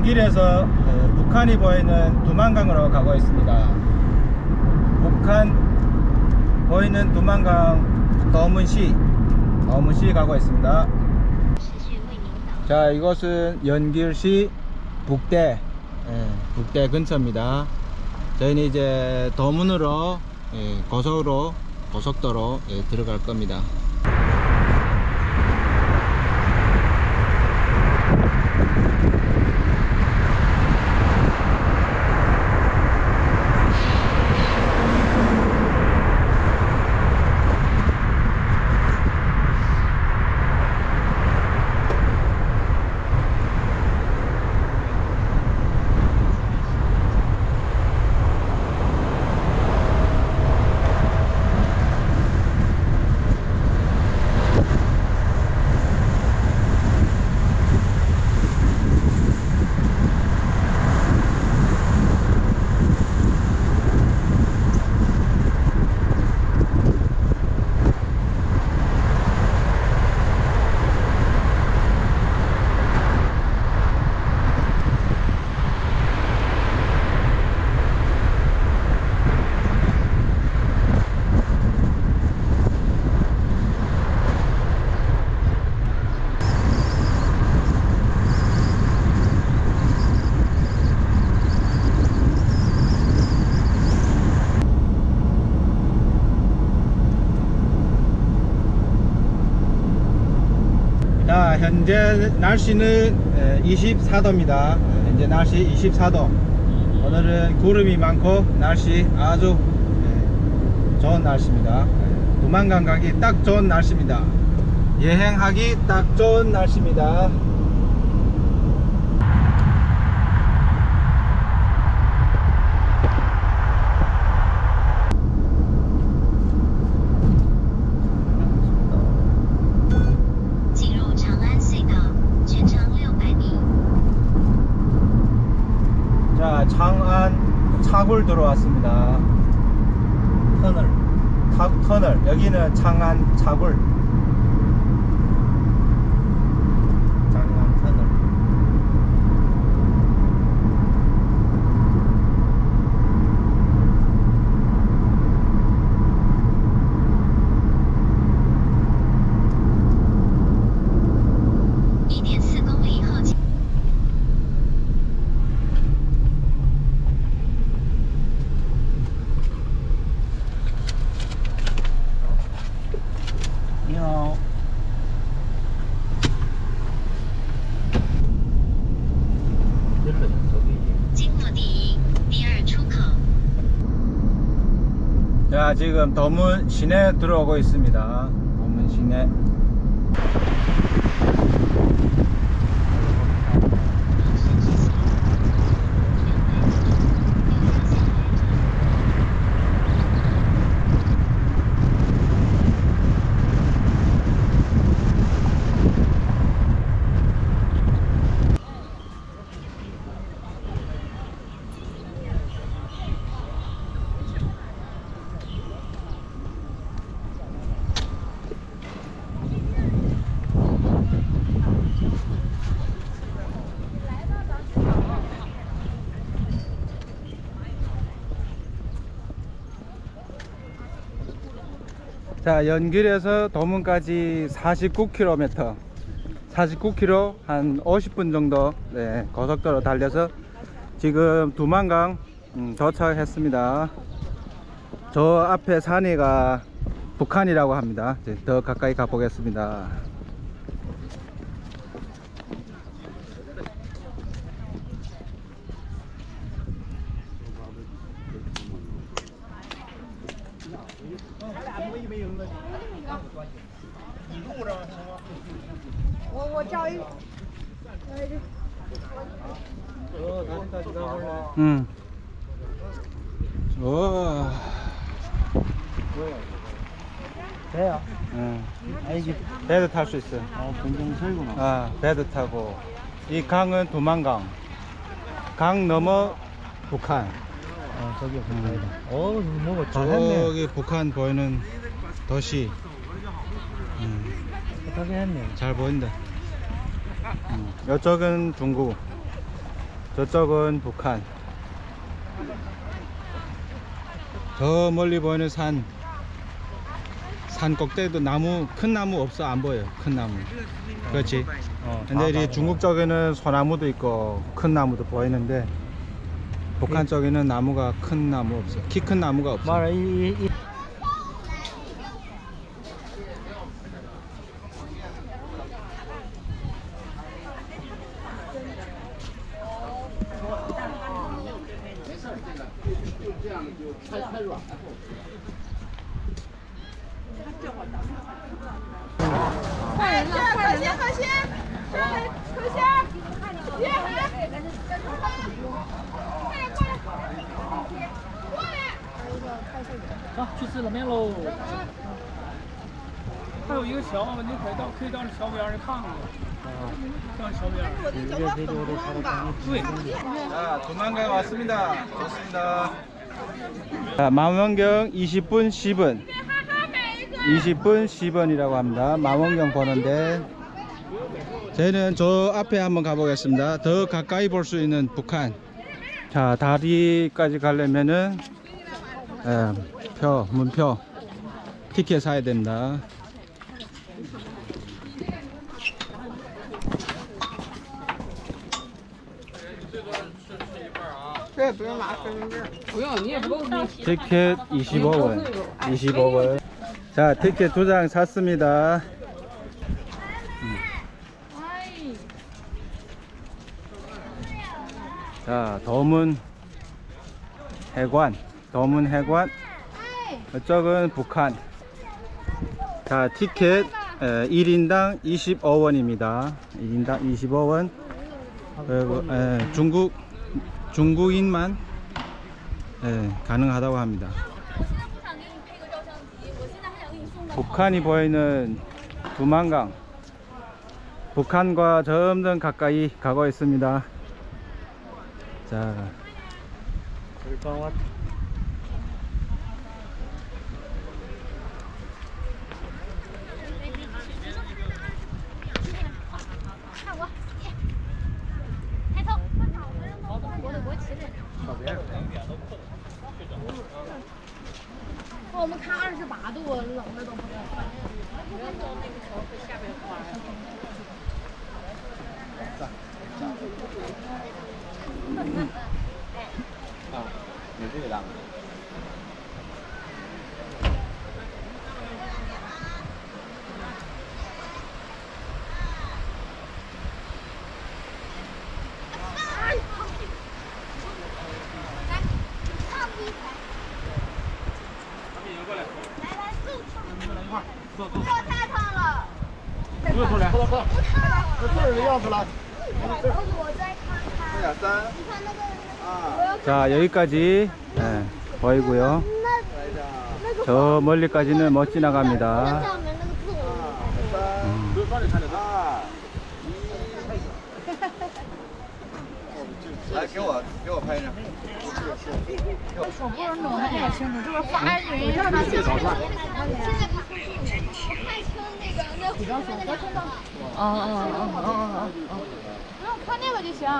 연길에서 북한이 보이는 두만강으로 가고 있습니다. 북한 보이는 두만강 더문시 가고 있습니다. 자, 이곳은 연길시 북대 근처입니다. 저희는 이제 더문으로 고속도로 들어갈 겁니다. 자, 현재 날씨는 24도입니다. 현재 날씨 24도. 오늘은 구름이 많고 날씨 아주 좋은 날씨입니다. 두만강 가기 딱 좋은 날씨입니다. 여행하기 딱 좋은 날씨입니다. 자, 창안 차굴 들어왔습니다. 터널. 여기는 창안 차굴. 창안 터널. 자, 지금 더문 시내 들어오고 있습니다. 더문 시내. 자, 연길에서 도문까지 49km 한 50분 정도 고속도로 달려서 지금 두만강 도착했습니다. 저 앞에 산이가 북한이라고 합니다. 이제 더 가까이 가보겠습니다. 배야? 응. 이게 배도 탈 수 있어. 공동설구나. 아, 배도 타고. 이 강은 두만강. 강 넘어 북한. 저기 북한이다. 뭐 잘했네. 저기 북한 보이는 도시. 잘했네. 잘 보인다. 이쪽은 중국. 저쪽은 북한. 저 멀리 보이는 산 꼭대기도 나무, 큰 나무 없어. 안 보여. 큰 나무. 그렇지. 근데 이 중국 쪽에는 소나무도 있고 큰 나무도 보이는데 북한 쪽에는 나무가 큰 나무 없어. 키 큰 나무가 없어. 말아去吃冷面喽。还有一个桥，你可以到桥边去看看。到桥边。对。 자, 도망강 왔습니다. 좋습니다. 자, 망원경 20분 10원. 20분 10원이라고 합니다. 망원경 보는데 저희는 저 앞에 한번 가보겠습니다. 더 가까이 볼 수 있는 북한. 자, 다리까지 가려면은 문표 티켓 사야 됩니다. 티켓 25원. 25원. 자, 티켓 2장 샀습니다. 자, 도문 해관. 이쪽은 북한. 자, 티켓 1인당 25원입니다. 1인당 25원. 그리고 중국인만 가능하다고 합니다. 북한이 보이는 두만강. 북한과 점점 가까이 가고 있습니다. 자, 我们看28度，冷的都不能穿。不要到那个桥会下边滑。 有这个浪。자, 여기까지 보이고요. 저 멀리까지는 못 지나갑니다. 来，给我拍一张。 手不能弄得太清楚，这个发人让他现在不是我看清那个不用看那个就行。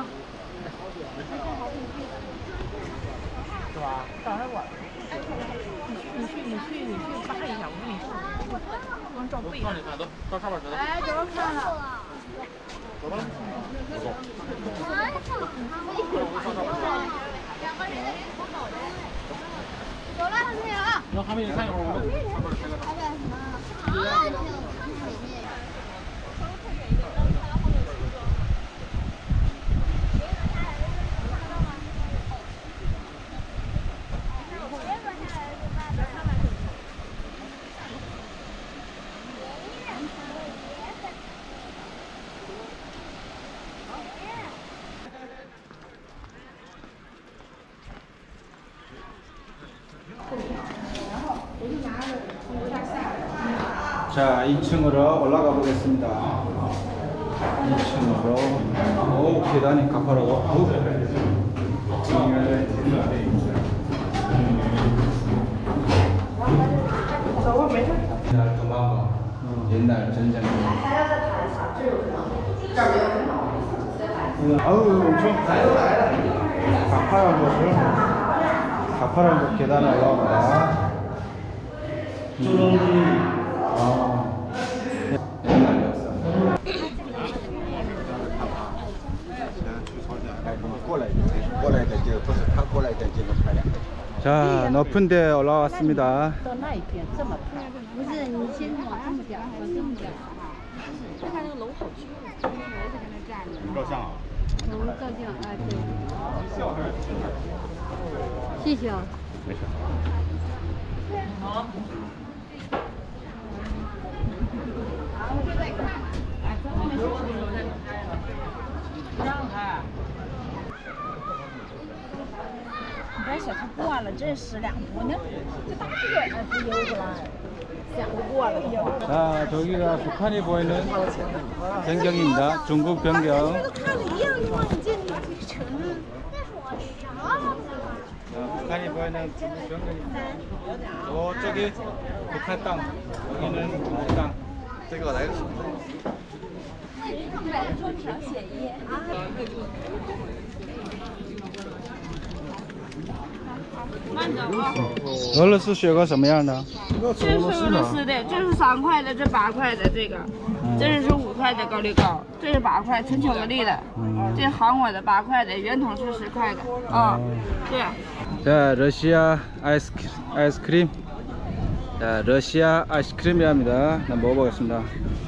是吧？等会儿你去扒一下，我给你说，光照背。到上面知道。哎，这边看了。走吧。走。两个人走了，还没有啊？那还没有，看一会儿我们。 자, 2층으로 올라가 보겠습니다. 2층으로. 오, 계단이 가파르고. 옛날 도망가. 옛날 전쟁. 아우 엄청 가파른 곳을 가파른 곳 계단을 올라옵니다. 자, 높은 데 올라왔습니다. 到那一边这么拍，不是你先往这么点，往这么点。就看那个楼好巨，我就在那站着。照相啊？照相啊，对。谢谢啊。 没事。 你别小看过了，这是2步呢，这大个不悠着了，想不过了都。 자, 저기가 북한이 보이는 변경입니다. 중국 변경. 看了一样的望远镜，你成。 북한이 보이는 중국 변경입니다. 저쪽이 북한 땅, 여기는 우리 땅. 这个来个。 慢着啊！ 俄罗斯雪糕什么样的？ 这是俄罗斯的，这是3块的，这8块的，这个，这是5块的高丽糕，这是8块纯巧克力的，这是韩国的8块的，圆筒是10块的，啊，对。 자, 러시아 아이스크림. 자, 러시아 아이스크림이랍니다. 한번 먹어보겠습니다.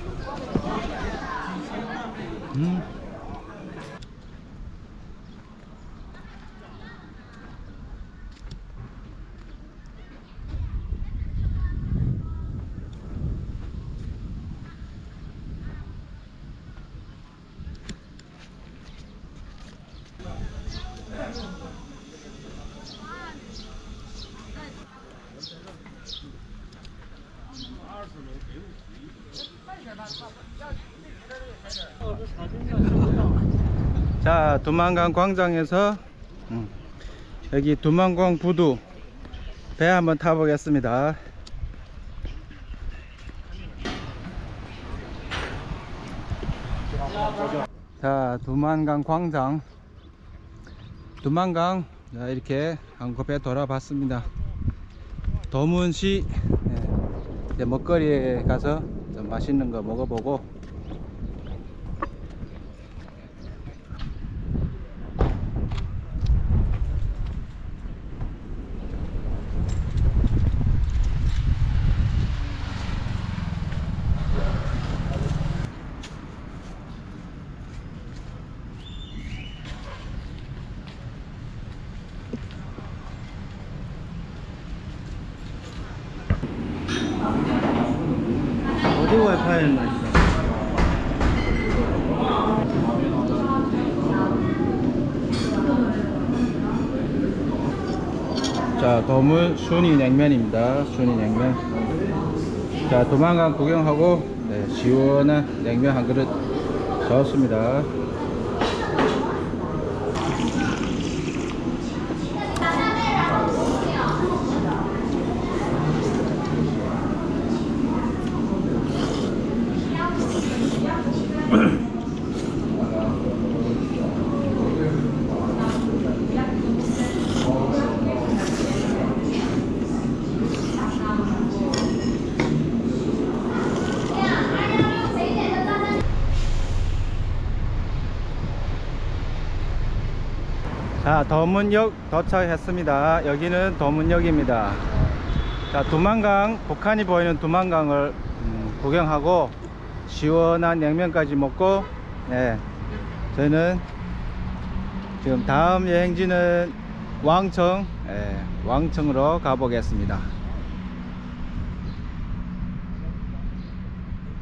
자, 두만강 광장에서 여기 두만강 부두 배 한번 타보겠습니다. 자, 두만강 광장, 두만강 이렇게 한국 배 돌아봤습니다. 도문시 먹거리에 가서 좀 맛있는 거 먹어보고 어디 와이파이는 맛있어? 자, 도문 순이 냉면입니다. 순이 냉면. 자, 두만강 구경하고 시원한 냉면 한 그릇 좋습니다. 자, 도문역 도착했습니다. 여기는 도문역입니다. 자, 두만강, 북한이 보이는 두만강을 구경하고 시원한 냉면까지 먹고 저희는 지금 다음 여행지는 왕청으로 가보겠습니다.